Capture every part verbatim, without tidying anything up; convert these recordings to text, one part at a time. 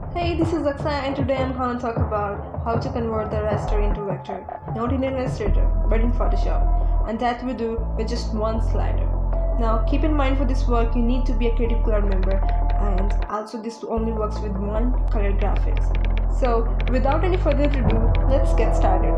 Hey, this is Aksa and today I'm going to talk about how to convert the raster into vector, not in Illustrator but in Photoshop, and that we do with just one slider. Now keep in mind for this work you need to be a Creative Cloud member, and also this only works with one color graphics. So without any further ado, let's get started.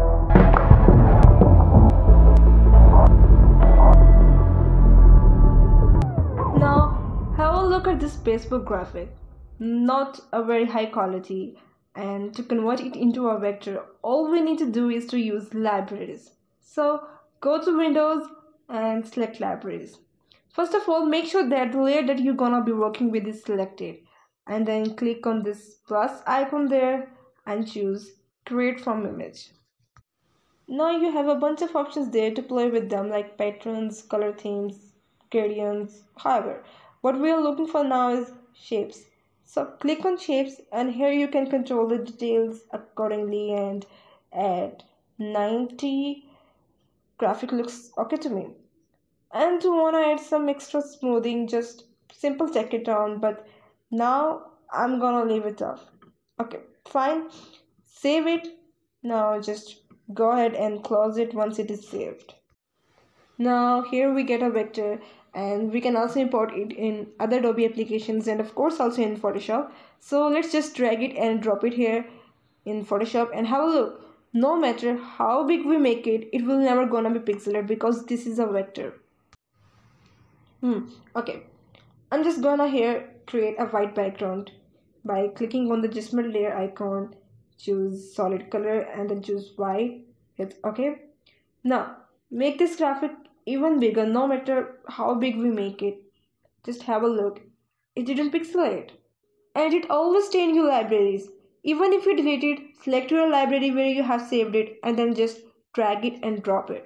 Now have a look at this Facebook graphic. Not a very high quality, and to convert it into a vector all we need to do is to use libraries. So go to Windows and select libraries. First of all, make sure that the layer that you're gonna be working with is selected, and then click on this plus icon there and choose create from image. Now you have a bunch of options there to play with them, like patterns, color themes, gradients. However, what we are looking for now is shapes. So click on shapes, and here you can control the details accordingly and add ninety. Graphic looks okay to me. And to want to add some extra smoothing, just simple check it down, but now I'm gonna leave it off. Okay, fine. Save it. Now just go ahead and close it once it is saved. Now here we get a vector, and we can also import it in other Adobe applications and of course also in Photoshop. So let's just drag it and drop it here in Photoshop and have a look. No matter how big we make it, it will never gonna be pixelated because this is a vector. Hmm. Okay, I'm just gonna here create a white background by clicking on the adjustment layer icon, choose solid color and then choose white. Hit okay. Now make this graphic even bigger. No matter how big we make it, just have a look, it didn't pixelate, and it always stay in your libraries. Even if you delete it, select your library where you have saved it and then just drag it and drop it.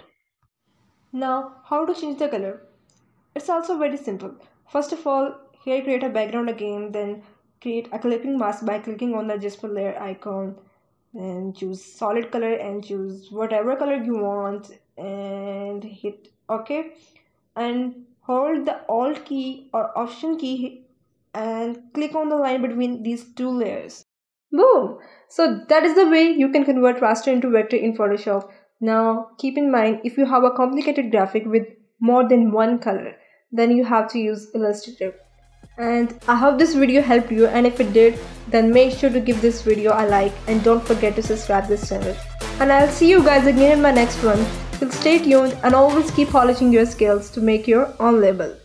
Now how to change the color? It's also very simple. First of all, here create a background again, then create a clipping mask by clicking on the adjustment layer icon and choose solid color and choose whatever color you want and hit OK, and hold the Alt key or Option key and click on the line between these two layers. Boom! So that is the way you can convert raster into vector in Photoshop. Now keep in mind, if you have a complicated graphic with more than one color, then you have to use Illustrator. And I hope this video helped you, and if it did, then make sure to give this video a like and don't forget to subscribe this channel. And I'll see you guys again in my next one. So stay tuned and always keep polishing your skills to make your own label.